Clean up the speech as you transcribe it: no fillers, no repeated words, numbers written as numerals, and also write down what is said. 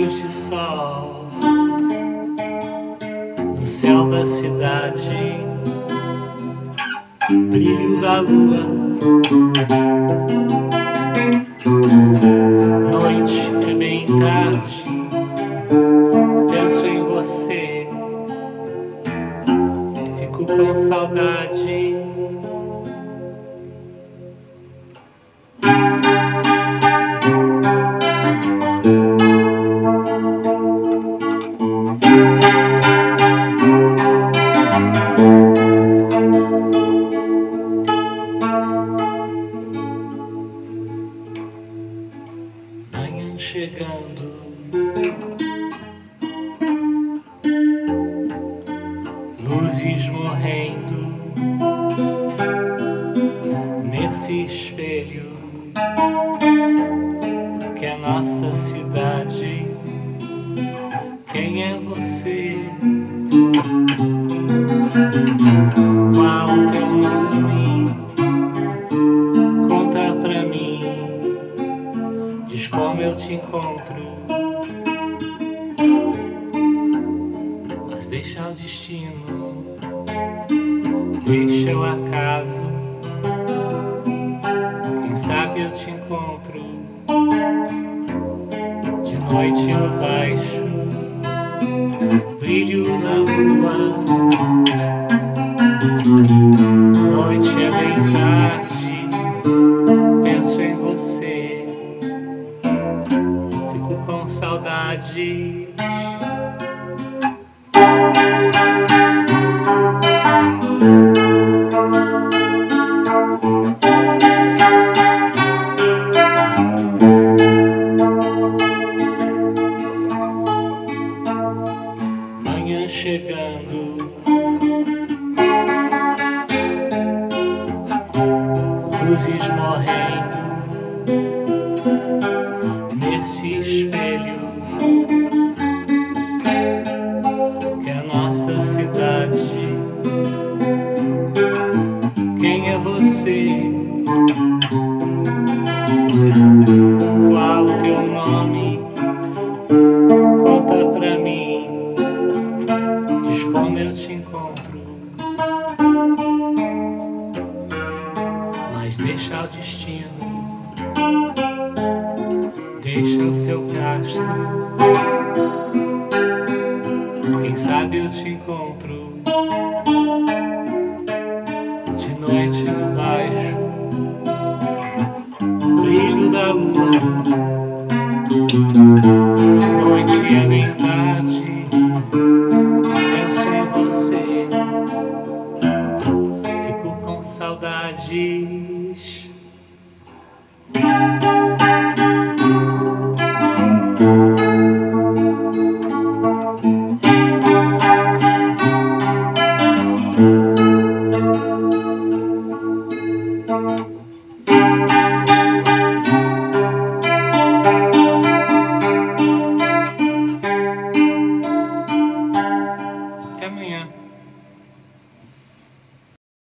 raios de sol no céu da cidade, brilho da lua, noite é bem tarde, penso em você, fico com saudade. Manhã chegando, luzes morrendo nesse espelho que é nossa cidade. Quem é você? Qual o teu nome? Conta pra mim, diz como eu te encontro. Mas deixa o destino, deixa o acaso, quem sabe eu te encontro de noite no baixo, brilho na lua, noite é bem tarde, penso em você, fico com saudade. Manhã chegando, luzes morrendo nesse espelho que é a nossa cidade. Quem é você? Qual o teu nome? Conta pra mim, diz como eu te encontro. Mas deixa o destino, deixa o seu castro, quem sabe eu te encontro